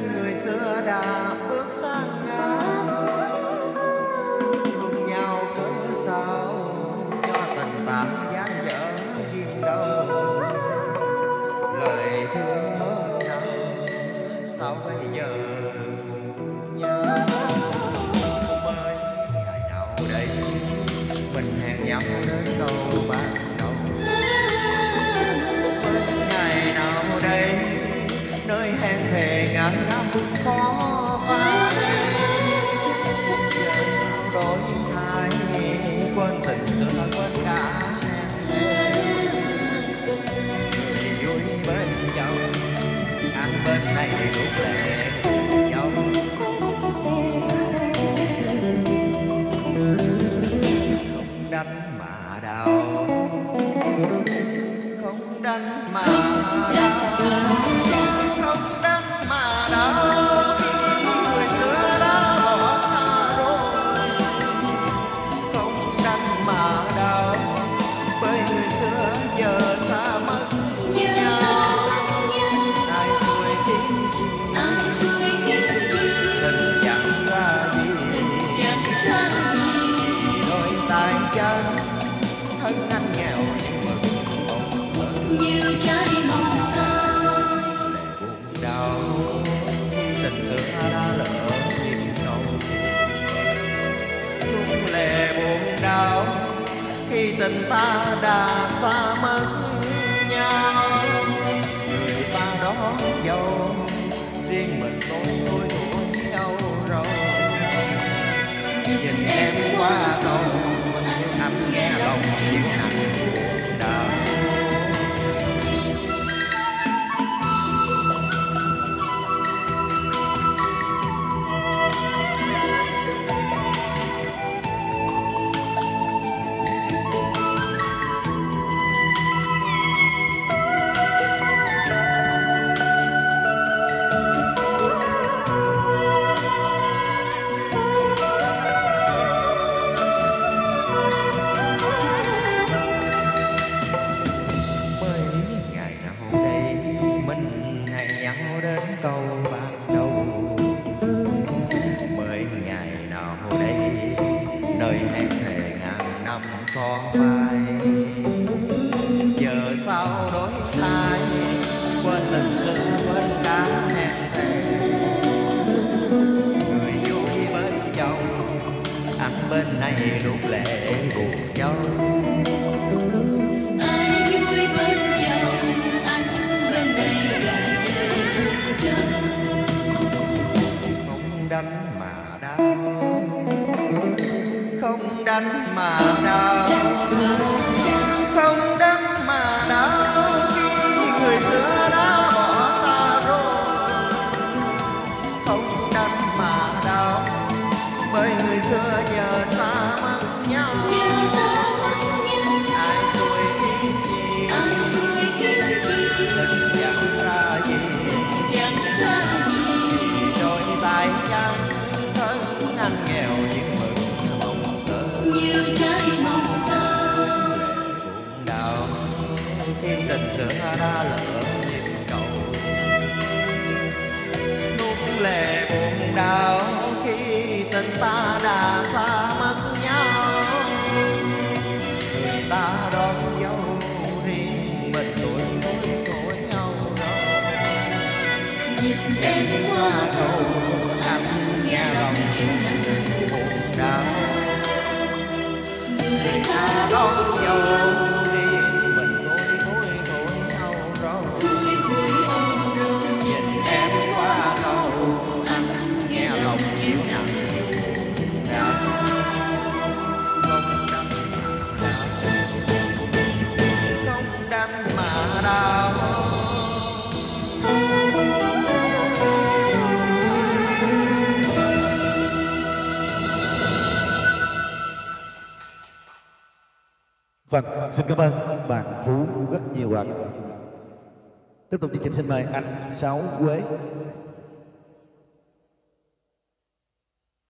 người xưa đã bước sang ngang, thương nhau cớ sao cho tình bạn gian dở ghim đâu. Lời thương mơ nào sao bây giờ phụ nhau. Mới ngày nào đây mình hẹn nhau đến câu ban đầu. Ngày nào đây nơi hẹn thề ngàn năm khó phai. Giờ sao đổi thay quên tình xưa quên cả hẹn thề. Người vui bên nhau anh bên này cũng lệ nhau. Không đánh mà đau, không đánh mà đau, không đánh mà đau. Người xưa đã bỏ ta rồi. Không đánh mà đau, bởi người xưa giờ xa mất nhau. Ai xuôi khiến chi, tình chẳng ra gì. Đôi tay chân thân anh nghèo nhưng mực một mơ như trái mong ta. lệ buồn đau khi tình xưa đã lỡ nhịp cầu. Lúc lệ buồn đau khi tình ta đã xa mất nhau. Người ta đón dâu riêng mình tôi tuổi nhau rồi. Nhìn em qua cầu anh nghe lòng chịu nặng buồn đau. Đến câu ban đầu. Mới ngày nào đây nơi hẹn thề ngàn năm có phai. Giờ sao đổi thay quên tình xưa quên cả hẹn thề. Người vui bên chồng anh bên này lúc lệ buồn nhau. Đánh mà đau, không đánh mà đau, không đánh mà đau. Khi người xưa đã bỏ ta rồi. Không đánh mà đau, bởi người xưa giờ xa mất nhau. Ai xuôi khiến chi, tình chẳng ra gì. Đôi tay chân thân anh nghèo nhưng mực mộng tơ như trái mong ta. buồn đau khi tình xưa đã lỡ nhịp cầu. Lúc lệ buồn đau khi tình ta đã xa mất nhau. Người ta đón dâu riêng mình tuổi nhau rồi. Nhìn em qua cầu Anh nghe lòng chịu nặng buồn đau. Người ta đón dâu riêng mình tuổi nhau rồi. Nhìn em qua cầu anh nghe lòng chịu nặng buồn đau. Không đánh mà đau. Vâng, xin cảm ơn bạn Phú rất nhiều ạ. Tiếp tục chương trình xin mời anh Sáu Quế.